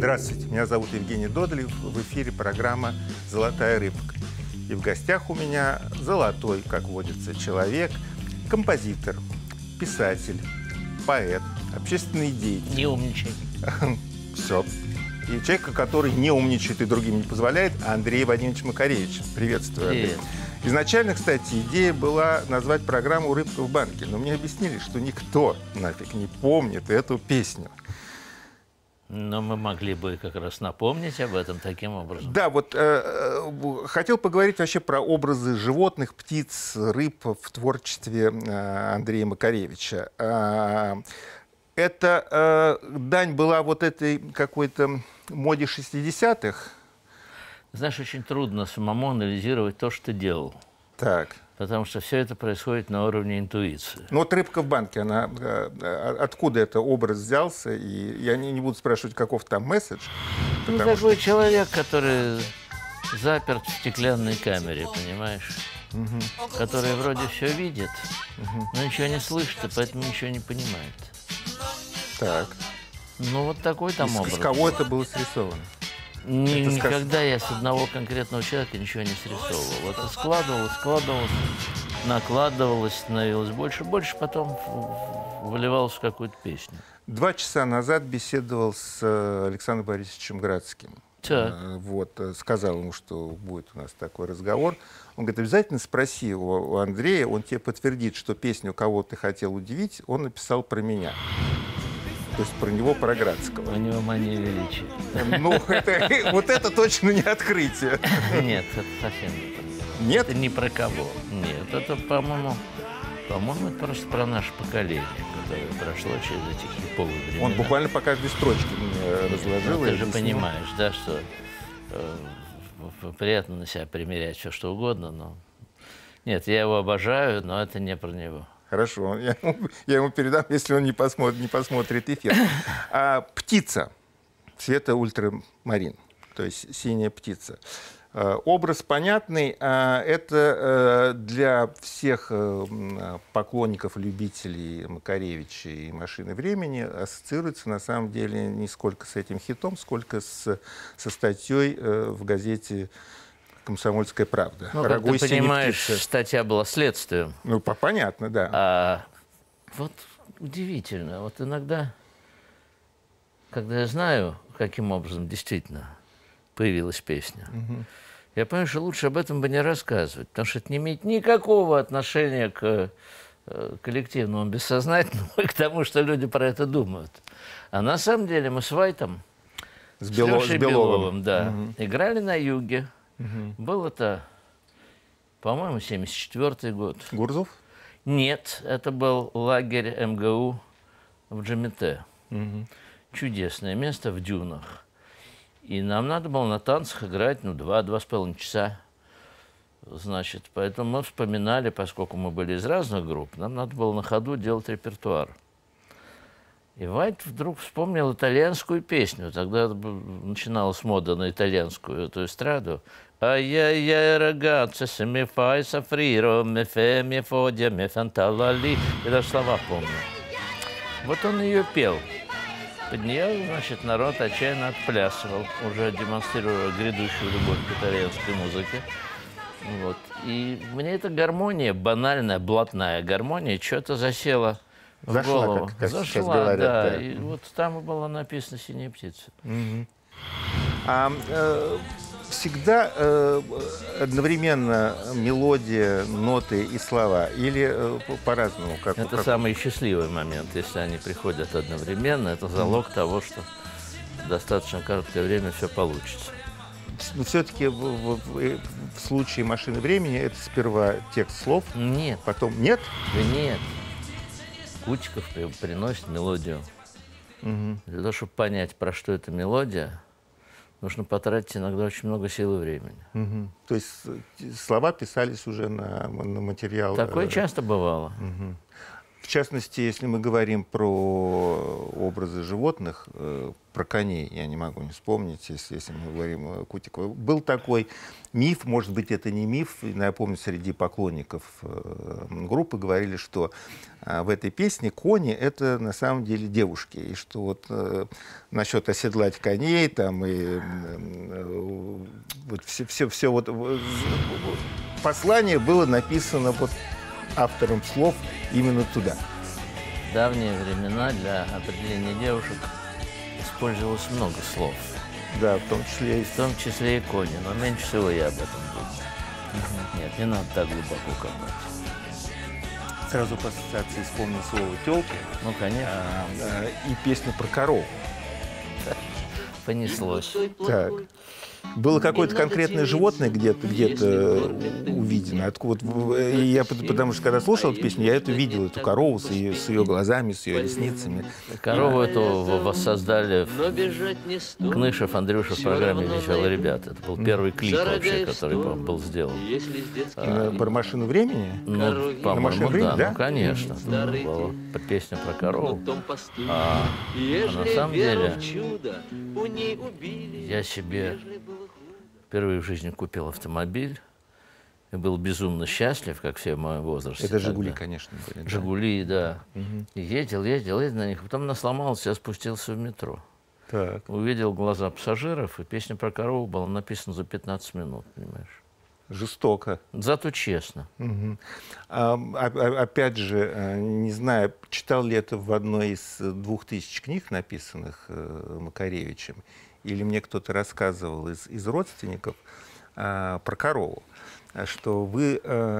Здравствуйте, меня зовут Евгений Додолев, в эфире программа «Золотая рыбка». И в гостях у меня золотой, как водится, человек, композитор, писатель, поэт, общественный деятель. Не умничай. Все. И человек, который не умничает и другим не позволяет, Андрей Вадимович Макаревич. Приветствую, Андрей. Привет. Изначально, кстати, идея была назвать программу «Рыбка в банке», но мне объяснили, что никто нафиг не помнит эту песню. Но мы могли бы как раз напомнить об этом таким образом. Да, вот хотел поговорить вообще про образы животных, птиц, рыб в творчестве Андрея Макаревича. Это дань была вот этой какой-то моде 60-х? Знаешь, очень трудно самому анализировать то, что ты делал. Так. Потому что все это происходит на уровне интуиции. Ну вот «Рыбка в банке», она, откуда это образ взялся? И я не буду спрашивать, каков там месседж. Ну, такой человек, который заперт в стеклянной камере, понимаешь? Который вроде все видит, но ничего не слышит, и поэтому ничего не понимает. Так. Ну, вот такой там образ. С кого это было срисовано? Никогда я с одного конкретного человека ничего не срисовывал. Вот складывалось, накладывалось, становилось больше, потом выливалось в какую-то песню. 2 часа назад беседовал с Александром Борисовичем Градским. Так. Вот, сказал ему, что будет у нас такой разговор. Он говорит, обязательно спроси у Андрея, он тебе подтвердит, что песню «Кого ты хотел удивить» он написал про меня. То есть про него, про Градского. У него мания величия. Ну, вот это точно не открытие. Нет, это совсем не про него. Нет? Это не про кого. Нет, это, по-моему, это просто про наше поколение, которое прошло через эти хиповые времена. Он буквально по каждой строчке мне разложил. Ну, ты же понимаешь, да, что приятно на себя примерять все, что угодно, но... Нет, я его обожаю, но это не про него. Хорошо, я ему передам, если он не посмотрит эфир. Птица цвета ультрамарин, то есть синяя птица. Образ понятный. Это для всех поклонников, любителей Макаревича и «Машины времени» ассоциируется на самом деле не сколько с этим хитом, сколько со статьей в газете «Комсомольская правда». Ну, как ты понимаешь, статья была следствием. Ну, понятно, да. Вот удивительно. Вот иногда, когда я знаю, каким образом действительно появилась песня, я понимаю, что лучше об этом бы не рассказывать, потому что это не имеет никакого отношения к коллективному бессознательному и к тому, что люди про это думают. А на самом деле мы с Вайтом, с Лешей Беловым, да, играли на юге. Был это, по-моему, 74-й год. Гурзуф? Нет, это был лагерь МГУ в Джамете. Чудесное место в дюнах. И нам надо было на танцах играть, 2-2,5 часа. Значит, поэтому мы вспоминали, поскольку мы были из разных групп, нам надо было на ходу делать репертуар. И Вайт вдруг вспомнил итальянскую песню. Тогда начиналась мода на итальянскую эту эстраду. «Ай-яй-яй, ragazzi, se mi fai soffrire, mi fai, mi fodia, mi fantallali». Я даже слова помню. Вот он ее пел. Под нее, значит, народ отчаянно отплясывал, уже демонстрируя грядущую любовь к итальянской музыке. Вот. И мне эта гармония, банальная, блатная гармония, что-то засела в голову. Как Зашла, сейчас говорят, да. И вот там была написана «Синяя птица». Всегда одновременно мелодия, ноты и слова? Или по-разному? Это самый счастливый момент, если они приходят одновременно. Это залог того, что в достаточно короткое время все получится. Но все-таки в случае «Машины времени» это сперва текст слов? Нет. Потом нет? Да нет. Кутиков приносит мелодию. Для того, чтобы понять, про что эта мелодия, нужно потратить иногда очень много сил и времени. То есть слова писались уже на материал? Такое часто бывало. В частности, если мы говорим про образы животных, про коней, я не могу не вспомнить, если мы говорим о Кутикове. Был такой миф, может быть, это не миф, я помню, среди поклонников группы говорили, что в этой песне кони — это на самом деле девушки, и что вот насчет оседлать коней, там, и вот все вот послание было написано вот автором слов именно туда. В давние времена для определения девушек использовалось много слов. Да, в том числе и кони, но меньше всего я об этом думаю. Нет, не надо так глубоко копать. Сразу по ассоциации вспомнил слово «тёлки». Ну, конечно. И песню про корову. Понеслось. Так. Было какое-то конкретное животное где-то увидено. Я, потому что когда слушал эту песню, я эту видел, эту корову с ее глазами, с ее ресницами. Корову эту воссоздали Кнышев, Андрюша в программе «Веселые ребята». Это был первый клип вообще, который был сделан. Про машину времени? Ну, по-моему, да. Ну, конечно. Была песня про корову. А на самом деле я себе впервые в жизни купил автомобиль и был безумно счастлив, как все в моем возрасте. Это «Жигули», конечно, были. «Жигули», да. И ездил на них. Потом она сломалась, я спустился в метро. Так. Увидел глаза пассажиров, и песня про корову была написана за 15 минут, понимаешь? Жестоко. Зато честно. Опять же, не знаю, читал ли это в одной из 2000 книг, написанных Макаревичем, или мне кто-то рассказывал из родственников про корову, что вы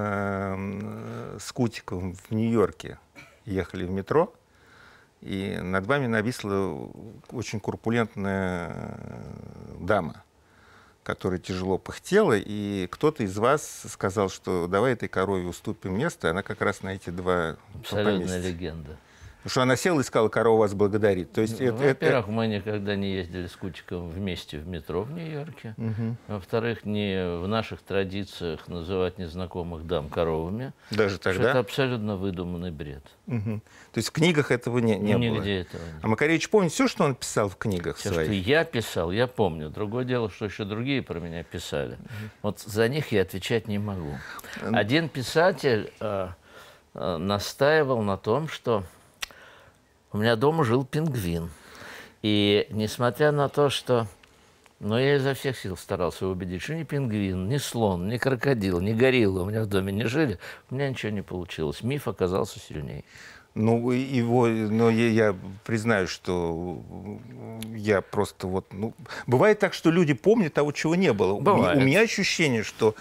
с Кутиковым в Нью-Йорке ехали в метро, и над вами нависла очень корпулентная дама, которая тяжело пыхтела, и кто-то из вас сказал, что давай этой корове уступим место, она как раз на эти два Абсолютная легенда. Потому что она села и сказала, корова вас благодарит. То есть во-первых, мы никогда не ездили с Кутиковым вместе в метро в Нью-Йорке. Во-вторых, не в наших традициях называть незнакомых дам коровами. Даже тогда? Это абсолютно выдуманный бред. То есть в книгах этого не было? Нигде этого нет. А Макаревич помнит все, что он писал в книгах все, своих? Что я писал, я помню. Другое дело, что еще другие про меня писали. Вот за них я отвечать не могу. Один писатель настаивал на том, что у меня дома жил пингвин. И несмотря на то, что... Но я изо всех сил старался убедить, что ни пингвин, ни слон, ни крокодил, ни горилла у меня в доме не жили. У меня ничего не получилось. Миф оказался сильнее. Ну, но я признаю, что я просто вот... Ну, бывает так, что люди помнят того, чего не было. Бывает. У меня ощущение, что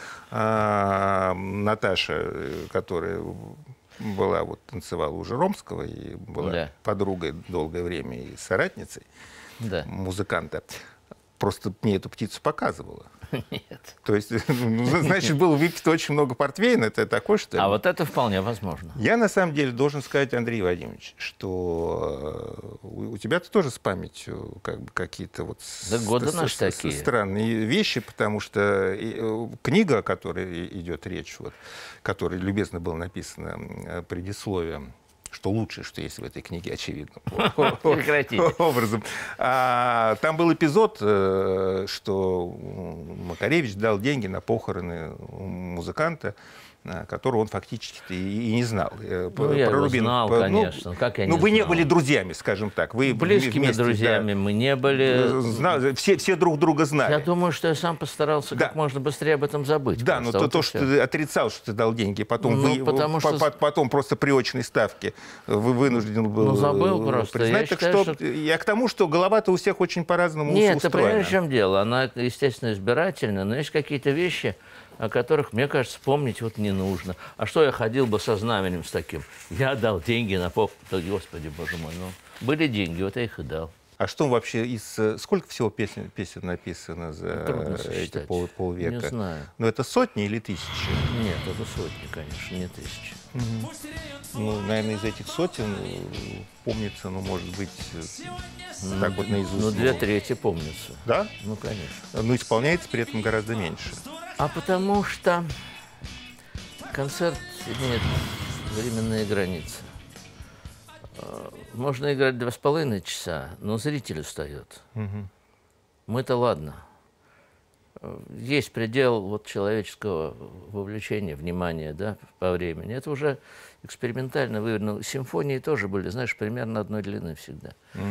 Наташа, которая... танцевала у Жеромского и была подругой долгое время и соратницей музыканта. Просто мне эту птицу показывала. Нет. То есть, значит, было выпито очень много портвейна, это такое, что ли? А вот это вполне возможно. Я, на самом деле, должен сказать, Андрей Вадимович, что у тебя-то тоже с памятью как бы какие-то вот странные вещи, потому что книга, о которой идет речь, вот, которой любезно было написано предисловием, что лучшее, что есть в этой книге, очевидно, образом. Там был эпизод, что Макаревич дал деньги на похороны музыканта, которого он фактически и не знал. Ну, я его знал, конечно. Как я не вы знал? не были друзьями, скажем так. Вы близкими вместе, друзьями мы не были. Все друг друга знали. Я думаю, что я сам постарался как можно быстрее об этом забыть. Да, но то, что ты отрицал, что ты дал деньги, потом потом просто при очной ставке вы вынужден был забыл просто. признать. Я к тому, что голова-то у всех очень по-разному устроена. Нет, это понимаешь, в чем дело. Она, естественно, избирательна, но есть какие-то вещи, о которых, мне кажется, помнить вот не нужно. А что я ходил бы со знаменем с таким? Я дал деньги на поп... Да, Господи, боже мой, ну, были деньги, вот я их и дал. А что вообще сколько всего песен написано за эти полвека? Не знаю. Ну, это сотни или тысячи? Нет, это сотни, конечно, не тысячи. Ну, наверное, из этих сотен помнится, может быть, так вот наизусть. Ну, 2/3 помнится. Да? Ну, конечно. Но исполняется при этом гораздо меньше. А потому что концерт имеет временные границы. Можно играть 2,5 часа, но зритель устает. Мы-то ладно. Есть предел вот человеческого вовлечения, внимания, да, по времени. Это уже экспериментально выверено. Симфонии тоже были, знаешь, примерно одной длины всегда.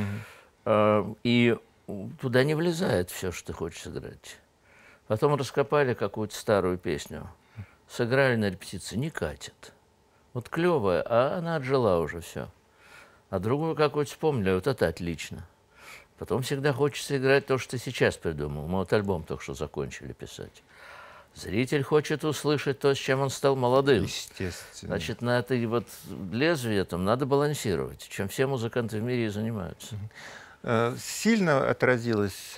И туда не влезает все, что ты хочешь сыграть. Потом раскопали какую-то старую песню, сыграли на репетиции, не катит. Вот клевая, а она отжила уже все. А другую какую-то вспомнили, вот это отлично. Потом всегда хочется играть то, что ты сейчас придумал. Мы вот альбом только что закончили писать. Зритель хочет услышать то, с чем он стал молодым. Естественно. Значит, на этой вот лезвие там надо балансировать, чем все музыканты в мире и занимаются. Сильно отразилась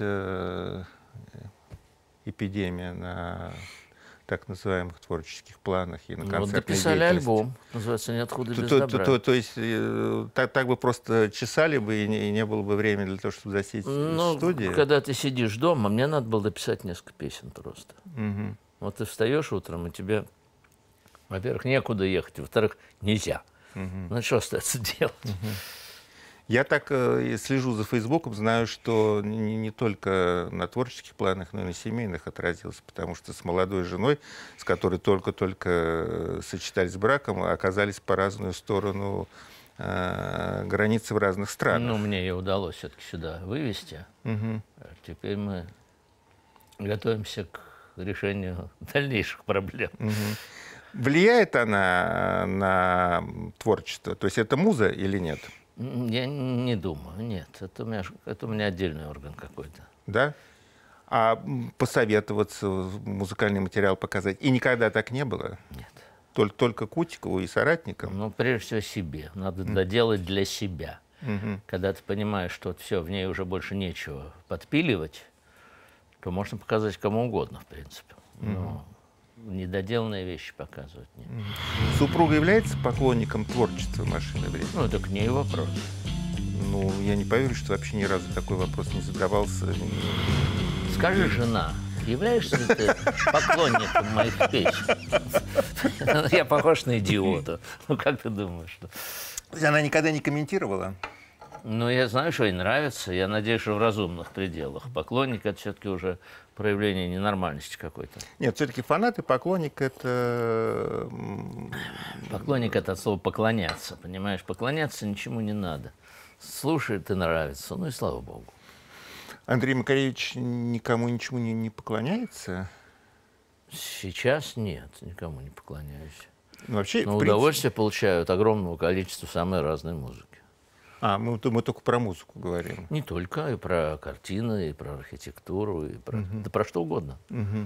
эпидемия на так называемых творческих планах и на концертной Вот дописали деятельности? альбом, называется «Ниоткуда без добра». То есть так бы просто чесали бы, и не было бы времени для того, чтобы засесть в студии? Когда ты сидишь дома, мне надо было дописать несколько песен просто. Вот ты встаешь утром, и тебе, во-первых, некуда ехать, во-вторых, нельзя. Ну, что остается делать? Я так слежу за Фейсбуком, знаю, что не только на творческих планах, но и на семейных отразилось, потому что с молодой женой, с которой только-только сочетались браком, оказались по разную сторону границы в разных странах. Ну, мне ее удалось все-таки сюда вывести. Теперь мы готовимся к решению дальнейших проблем. Влияет она на творчество? То есть это муза или нет? Я не думаю, нет. Это у меня отдельный орган какой-то. Да? А посоветоваться, музыкальный материал показать? И никогда так не было? Нет. Только Кутикову и соратникам? Ну, прежде всего, себе. Надо доделать для себя. Когда ты понимаешь, что все, в ней уже больше нечего подпиливать, то можно показать кому угодно, в принципе. Но недоделанные вещи показывать нет. Супруга является поклонником творчества «Машины времени»? Ну, это к ней вопрос. Ну, я не поверю, что вообще ни разу такой вопрос не задавался. Скажи, жена, являешься ли ты поклонником моих песен? Я похож на идиота. Ну, как ты думаешь? Она никогда не комментировала? Ну, я знаю, что ей нравится. Я надеюсь, что в разумных пределах. Поклонник — это все-таки уже проявление ненормальности какой-то. Нет, все-таки фанат и поклонник — это... Поклонник — это от слова «поклоняться», понимаешь? Поклоняться ничему не надо. Слушает и нравится, ну и слава богу. Андрей Макаревич никому ничему не поклоняется? Сейчас нет, никому не поклоняюсь. Ну, вообще, но удовольствие получаю от огромного количества самой разной музыки. Мы только про музыку говорим. Не только, и про картины, и про архитектуру, и про, да про что угодно.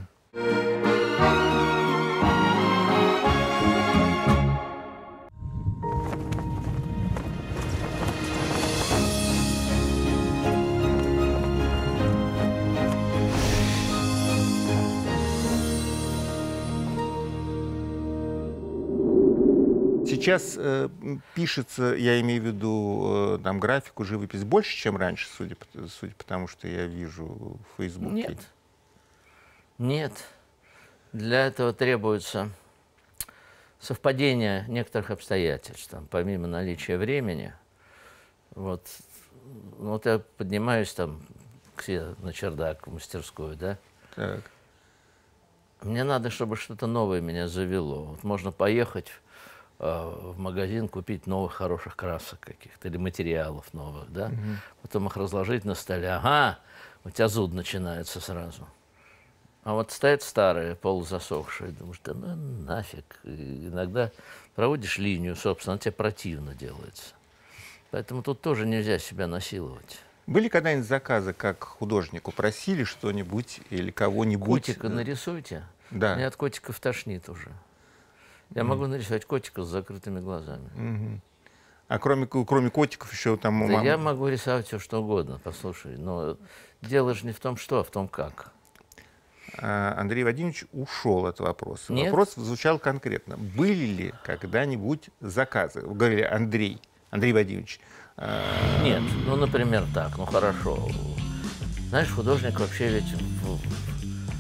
Сейчас пишется, я имею в виду там графику, живопись больше, чем раньше, судя по тому, что я вижу в Фейсбуке. Нет. Нет. Для этого требуется совпадение некоторых обстоятельств. Там, помимо наличия времени, вот я поднимаюсь там к себе на чердак, в мастерскую, да? Так. Мне надо, чтобы что-то новое меня завело. Вот можно поехать в магазин, купить новых хороших красок каких-то или материалов новых, да? Потом их разложить на столе. Ага, у тебя зуд начинается сразу. А вот стоят старые, полузасохшие, думаешь, да ну нафиг. И иногда проводишь линию, собственно, она тебе противно делается. Поэтому тут тоже нельзя себя насиловать. Были когда-нибудь заказы, как художнику просили что-нибудь или кого-нибудь? Котика нарисуйте. Да. Мне от котиков тошнит уже. Я могу нарисовать котика с закрытыми глазами. А кроме котиков еще там... Да я могу рисовать все, что угодно, послушай. Но дело же не в том, что, а в том, как. Андрей Вадимович ушел от вопроса. Нет. Вопрос звучал конкретно. Были ли когда-нибудь заказы? Вы говорили, Андрей Вадимович. Нет, ну, например, так, ну, хорошо. Знаешь, художник вообще ведь в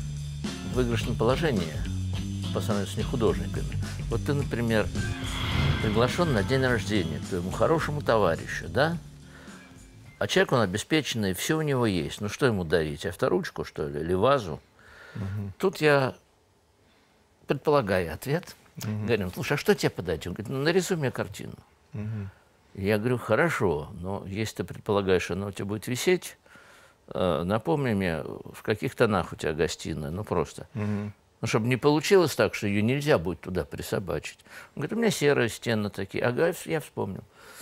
выигрышном положении по сравнению с нехудожниками. Вот ты, например, приглашен на день рождения к твоему хорошему товарищу, да? А человек, он обеспеченный, все у него есть. Ну, что ему дарить? Авторучку, что ли, или вазу? Тут я предполагаю ответ. Говорю, слушай, а что тебе подать? Он говорит, ну, нарисуй мне картину. Я говорю, хорошо, но если ты предполагаешь, она у тебя будет висеть, напомни мне, в каких тонах у тебя гостиная, ну, просто. Ну, чтобы не получилось так, что ее нельзя будет туда присобачить. Он говорит, у меня серые стены такие. Ага, я вспомнил.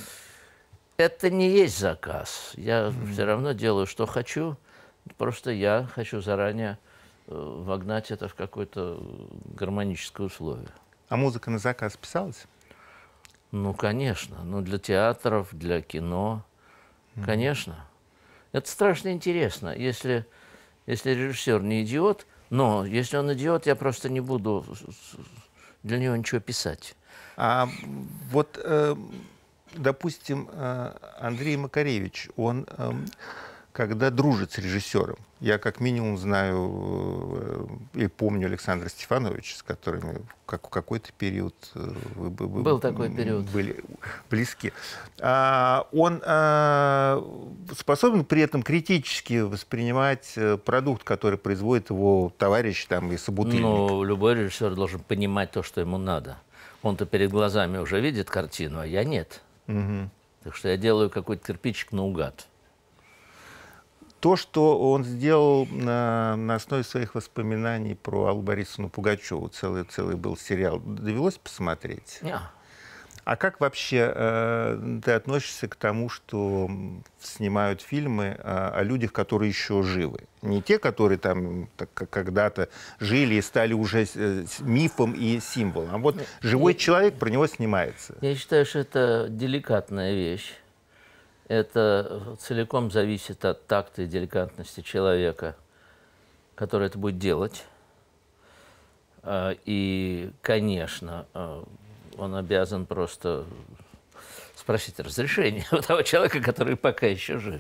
Это не есть заказ. Я все равно делаю, что хочу. Просто я хочу заранее вогнать это в какое-то гармоническое условие. А музыка на заказ писалась? Ну, конечно. Ну, для театров, для кино. Конечно. Это страшно интересно. Если режиссер не идиот, но если он идиот, я просто не буду для него ничего писать. А вот, допустим, Андрей Макаревич, он когда дружит с режиссером, я как минимум знаю и помню Александра Стефановича, с которым в какой-то период был такой период. Были близки. Он способен при этом критически воспринимать продукт, который производит его товарищ там, и собутыльник? Ну, любой режиссер должен понимать то, что ему надо. Он-то перед глазами уже видит картину, а я нет. Так что я делаю какой-то кирпичик наугад. То, что он сделал на основе своих воспоминаний про Аллу Борисовну Пугачеву, целый был сериал, довелось посмотреть? Нет. А как вообще ты относишься к тому, что снимают фильмы о людях, которые еще живы? Не те, которые там когда-то жили и стали уже мифом и символом, а вот живой человек, про него снимается. Я считаю, что это деликатная вещь. Это целиком зависит от такта и деликатности человека, который это будет делать. И, конечно, он обязан просто спросить разрешение у того человека, который пока еще жив.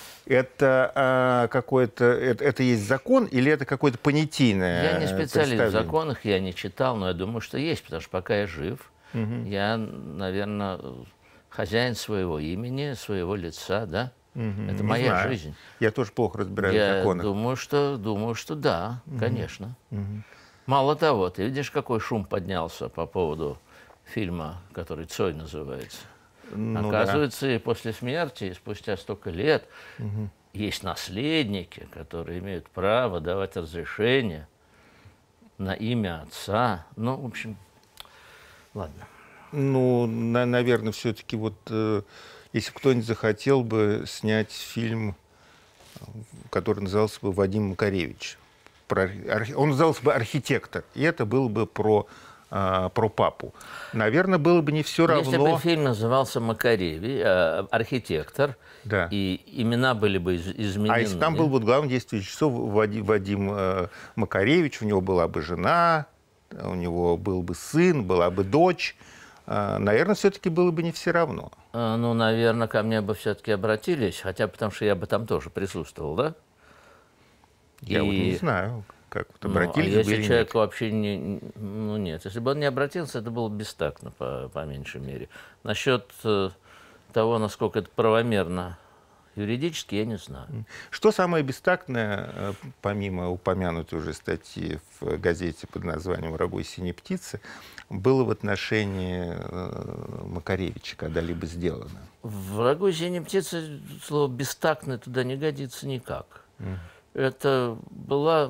Это какой-то, это есть закон или это какое-то понятийное? Я не специалист в законах, я не читал, но я думаю, что есть, потому что пока я жив, я, наверное, хозяин своего имени, своего лица, да? Это моя жизнь. Я тоже плохо разбираюсь в законах. Я думаю, что да, конечно. Мало того, ты видишь, какой шум поднялся по поводу фильма, который «Цой» называется. Ну, оказывается, и после смерти, и спустя столько лет, есть наследники, которые имеют право давать разрешение на имя отца. Ну, в общем, ладно. Ну, наверное, все-таки вот, если кто-нибудь захотел бы снять фильм, который назывался бы «Вадим Макаревич», он назывался бы «Архитектор», и это было бы про папу. Наверное, было бы не все равно. Если бы фильм назывался «Макаревич», «Архитектор», да, и имена были бы изменены. А если там был бы главный действующий лицо Вадим Макаревич, у него была бы жена, у него был бы сын, была бы дочь, наверное, все-таки было бы не все равно. Ну, наверное, ко мне бы все-таки обратились, хотя потому что я бы там тоже присутствовал, да? Я вот не знаю, как вот обратились бы если или человек нет. Вообще не... Ну, нет. Если бы он не обратился, это было бы бестактно, по меньшей мере. Насчет того, насколько это правомерно юридически, я не знаю. Что самое бестактное, помимо упомянутой уже статьи в газете под названием «Врагу синей птицы», было в отношении Макаревича когда-либо сделано? «Врагу синей птицы» слово «бестактное» туда не годится никак. Это была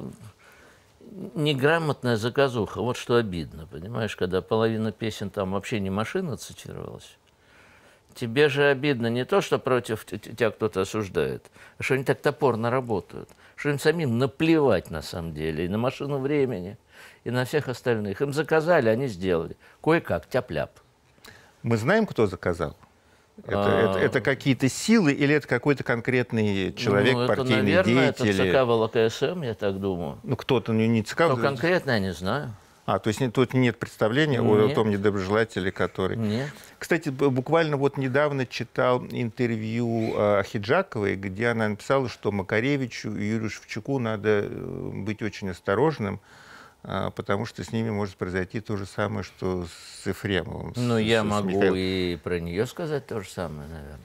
неграмотная заказуха. Вот что обидно, понимаешь, когда половина песен там вообще не машина цитировалась. Тебе же обидно не то, что против тебя кто-то осуждает, а что они так топорно работают, что им самим наплевать на самом деле и на машину времени, и на всех остальных. Им заказали, они сделали. Кое-как, тяп-ляп. Мы знаем, кто заказал? Это какие-то силы или это какой-то конкретный человек, партийный деятель? Это, наверное, это ЦК ВЛКСМ, я так думаю. Ну, кто-то не ЦК. Но конкретно я не знаю. То есть тут нет представления о том недоброжелателе, который... Нет. Кстати, буквально вот недавно читал интервью Ахиджаковой, где она написала, что Макаревичу и Юрию Шевчуку надо быть очень осторожным, потому что с ними может произойти то же самое, что с Ефремовым. Ну, я могу Михаилом. и про нее сказать то же самое, наверное.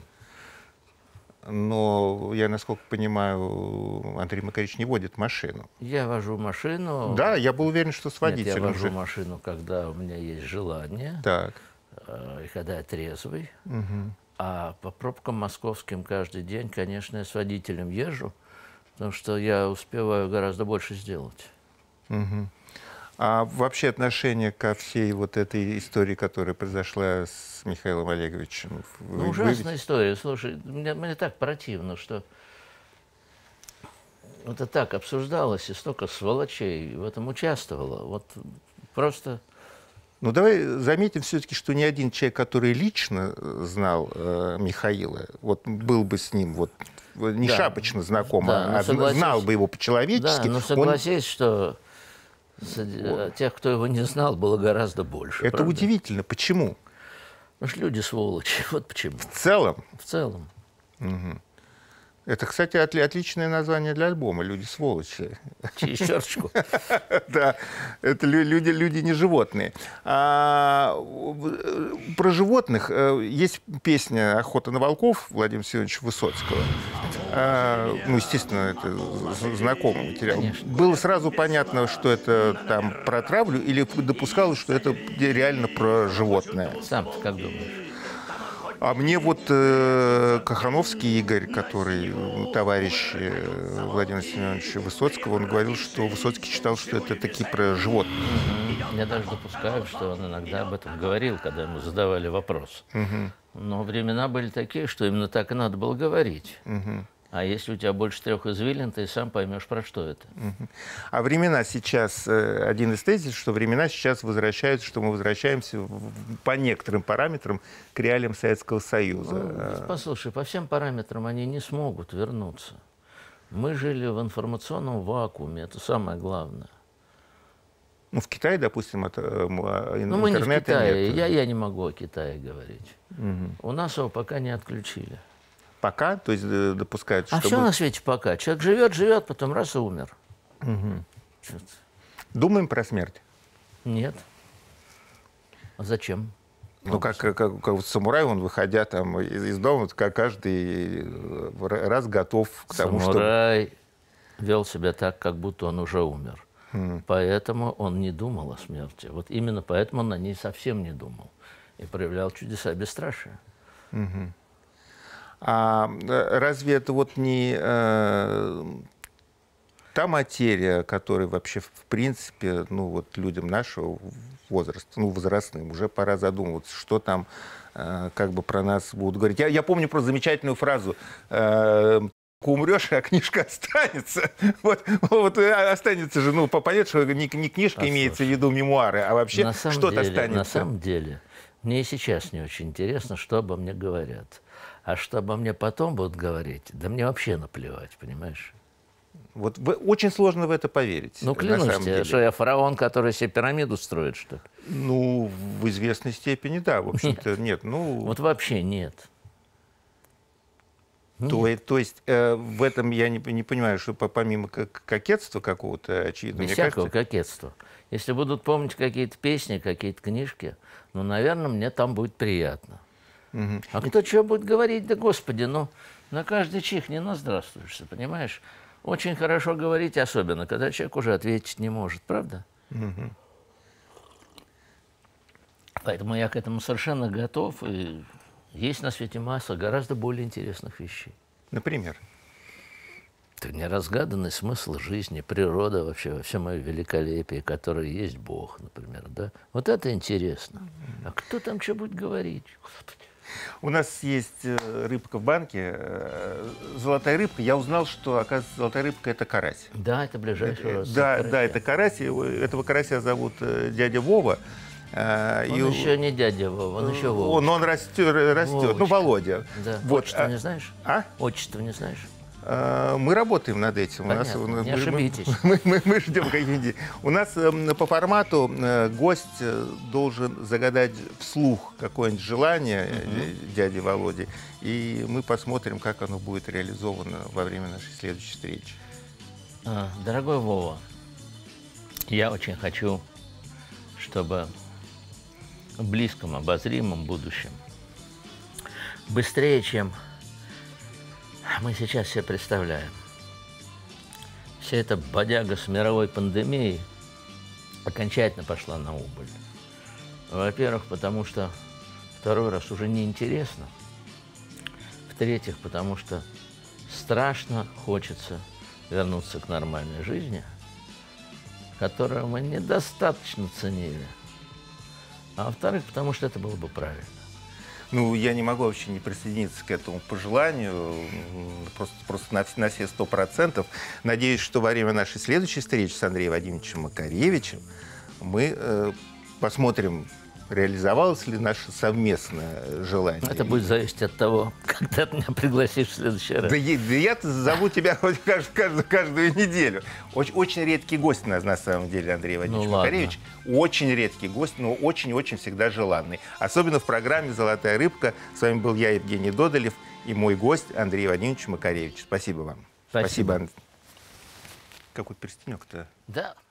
Но я, насколько понимаю, Андрей Макаревич не водит машину. Я вожу машину. Да, я был уверен, что с Нет, водителем. я вожу же. машину, когда у меня есть желание, Так. и когда я трезвый. Угу. А по пробкам московским каждый день, конечно, я с водителем езжу, потому что я успеваю гораздо больше сделать. Угу. А вообще отношение ко всей вот этой истории, которая произошла с Михаилом Олеговичем? Ну, ужасная история. Слушай, мне так противно, что это так обсуждалось, и столько сволочей в этом участвовало. Вот просто... Ну, давай заметим все-таки, что ни один человек, который лично знал Михаила, вот был бы с ним вот не шапочно знаком, да, а знал бы его по-человечески. Да, но согласись, что тех, кто его не знал, было гораздо больше. Это правда? удивительно. Почему? Потому что люди сволочи. Вот почему. В целом? В целом. Угу. Это, кстати, отличное название для альбома «Люди сволочи». Через черточку. Да, это люди не животные. Про животных есть песня «Охота на волков» Владимира Семеновича Высоцкого. Ну, естественно, это знакомый материал. Конечно. Было сразу понятно, что это там про травлю, или допускалось, что это реально про животное? Сам ты как думаешь? А мне вот Кохановский Игорь, который товарищ Владимира Семеновича Высоцкого, он говорил, что Высоцкий считал, что это такие про животных. Я даже допускаю, что он иногда об этом говорил, когда ему задавали вопрос. Но времена были такие, что именно так и надо было говорить. А если у тебя больше 3 извилин, ты сам поймешь, про что это. А времена сейчас, один из тезисов, что времена сейчас возвращаются, что мы возвращаемся по некоторым параметрам к реалиям Советского Союза. Ну, послушай, по всем параметрам они не смогут вернуться. Мы жили в информационном вакууме, это самое главное. Ну, в Китае, допустим, интернета мы не в Китае, нет. я не могу о Китае говорить. У нас его пока не отключили. Пока? То есть допускают, что... А все на свете пока. Человек живет, потом раз и умер. Думаем про смерть? Нет. А зачем? Ну, как вот самурай, он, выходя там из дома, как каждый раз готов к тому, что... Самурай вел себя так, как будто он уже умер. Поэтому он не думал о смерти. Вот именно поэтому он о ней совсем не думал. И проявлял чудеса бесстрашия. А разве это вот не та материя, которая вообще, в принципе, ну, вот людям нашего возраста, ну, возрастным, уже пора задумываться, что там как бы про нас будут говорить. Я помню про замечательную фразу «Умрешь, а книжка останется». Вот останется же, ну, понятно, что не книжка имеется в виду мемуары, а вообще что-то останется. На самом деле, мне и сейчас не очень интересно, что обо мне говорят. А что обо мне потом будут говорить, да мне вообще наплевать, понимаешь? Вот очень сложно в это поверить. Ну, клянусь тебе, что я фараон, который себе пирамиду строит, что ли? Ну, в известной степени, да. В общем-то, нет. Ну, вот вообще нет. То есть в этом я не понимаю, что помимо кокетства какого-то, очевидно, Без всякого кокетства. Если будут помнить какие-то песни, какие-то книжки, ну, наверное, мне там будет приятно. А кто что будет говорить, да господи, ну, на каждый чих не наздравствуешься, понимаешь? Очень хорошо говорить, особенно, когда человек уже ответить не может, правда? Поэтому я к этому совершенно готов, и есть на свете масса гораздо более интересных вещей. Например? Это неразгаданный смысл жизни, природа вообще, во всем моем великолепии, которое есть Бог, например, да? Вот это интересно. А кто там что будет говорить? Господи. У нас есть рыбка в банке, золотая рыбка. Я узнал, что, оказывается, золотая рыбка – это карась. Да, это ближайший родственник. Да, это карась. Этого карася зовут дядя Вова. Он еще не дядя Вова, он еще Вова. Он растет. Ну, Володя. Да. Вот. Отчество не знаешь? А? Отчество не знаешь? Мы работаем над этим. Понятно. Не ошибитесь. Мы ждем какие-нибудь. У нас по формату гость должен загадать вслух какое-нибудь желание дяди Володи, и мы посмотрим, как оно будет реализовано во время нашей следующей встречи. Дорогой Вова, Я очень хочу, чтобы в близком, обозримом будущем, быстрее, чем мы сейчас себе представляем, вся эта бодяга с мировой пандемией окончательно пошла на убыль. Во-первых, потому что второй раз уже неинтересно. В-третьих, потому что страшно хочется вернуться к нормальной жизни, которую мы недостаточно ценили. А во-вторых, потому что это было бы правильно. Ну, я не могу вообще не присоединиться к этому пожеланию, просто на все 100%. Надеюсь, что во время нашей следующей встречи с Андреем Вадимовичем Макаревичем мы посмотрим, реализовалось ли наше совместное желание. Это будет зависеть от того, когда ты меня пригласишь в следующий раз. Да я-то зову тебя хоть каждую неделю. Очень редкий гость у нас на самом деле, Андрей Вадимович Макаревич. Очень редкий гость, но очень-очень всегда желанный. Особенно в программе «Золотая рыбка». С вами был я, Евгений Додолев, и мой гость Андрей Вадимович Макаревич. Спасибо вам. Спасибо. Какой перстенек-то? Да.